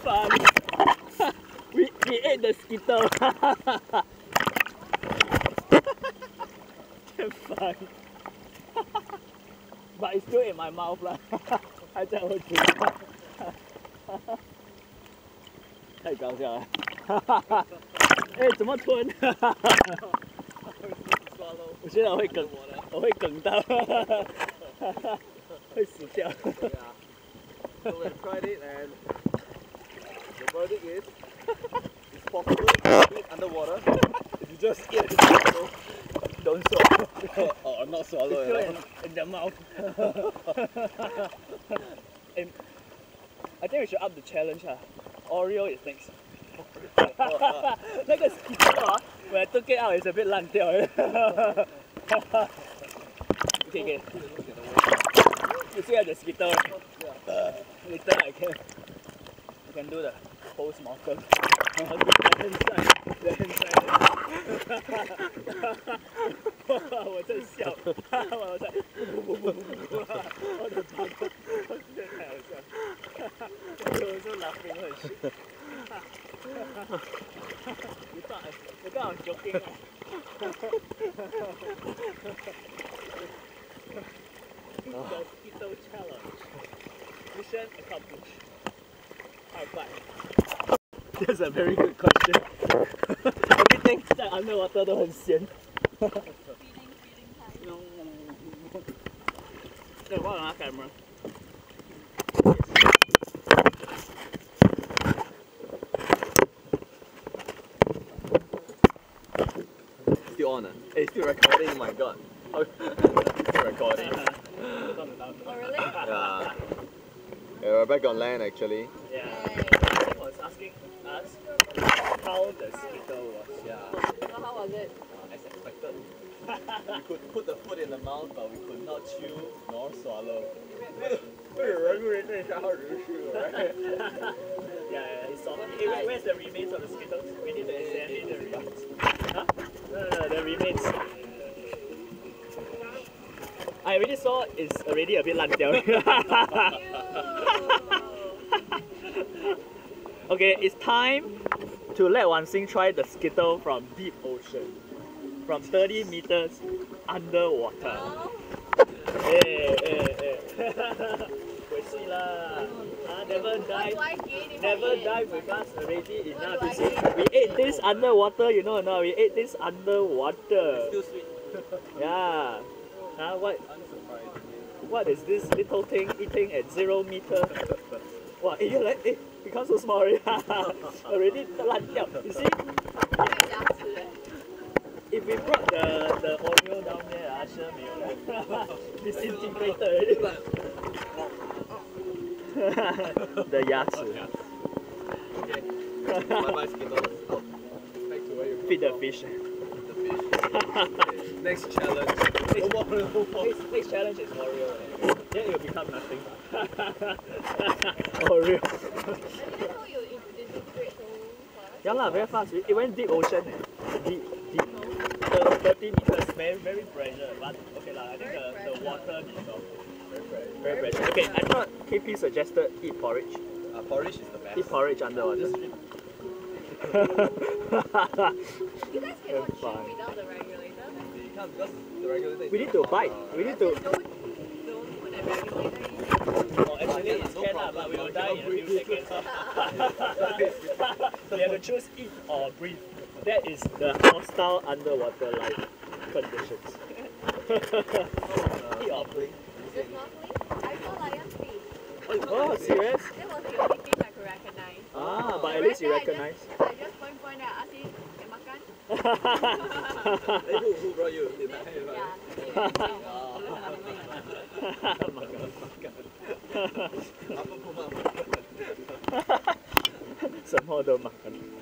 fun. we ate the Skittles. Damn fun. But it's still in my mouth lah. 还在我嘴巴。太搞笑了。哎，怎么吞？我觉得我会梗，我会梗到，会死掉。 So we tried it and the verdict is it's possible to eat underwater if you just eat it. Don't swallow. Or not swallow. It's still in the mouth. And I think we should up the challenge. Oreo is next. 那个 Skittles 啊 when I took it out, it's a bit 烂掉。Okay, okay. You still have the Skittles. Later I can do the post-mortem. The inside. 我在笑，我在我的妈，这太好笑。我就 laughing 很凶。You thought I was joking. It's the Skittles challenge. Mission accomplished. High five. That's a very good question. Everything 在 underwater 都很咸。对，我拿 camera。 Still on, Hey, still recording, oh my god. Still recording. Oh really? Yeah. Yeah, we're back on land actually. Yeah. He was asking us how the Skittles was. Yeah. So how was it? As expected. We could put the food in the mouth, but we could not chew nor swallow. Yeah, it's soft. Hey, where's the remains of the Skittles? We need to examine the remains. Huh? No, the remains. I already saw it's already a bit 烂掉. Okay, it's time to let Wan Xing try the Skittle from deep ocean. From 30 meters underwater. Hey. Never dive with us already enough. You see, we ate this underwater, you know or not? We ate this underwater. Still sweet. Yeah. What is this little thing eating at 0 meters? Wow, it becomes so small already. Already 烂掉. You see? If we brought the Oreo down there, sure 没有 disintegrated already. The 牙齿. Okay. Bye-bye Skittles. Back to where you Feed the fish. The fish. Okay. Next challenge. Next challenge is Oreo. Then it will become nothing. Oreo. I didn't know you disintegrate so fast. Yeah lah, very fast. It went deep ocean. Deep. 30 meters, very pressure. But okay lah, I think the water dissolved. Very pressure. Okay, I thought KP suggested eat porridge. Porridge is the best. Eat porridge underwater. You guys cannot chew without the regulator? You can't because the regulator is We need to bite. We need to. Don't put that regulator in. Oh, actually it's can lah, but we will die in a few seconds. So we have to choose eat or breathe. That is the hostile underwater life conditions. Eat or breathe. The snorkeling? I saw lionfish. Oh, serious? That was the only fish I could recognize. Ah, but at least you recognize. I just point and ask him, "Can makan?" Hey, who brought you? Did I Makan. 什么都 makan.